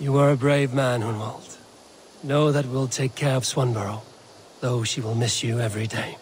You are a brave man, Hunwald. Know that we'll take care of Swanburrow, though she will miss you every day.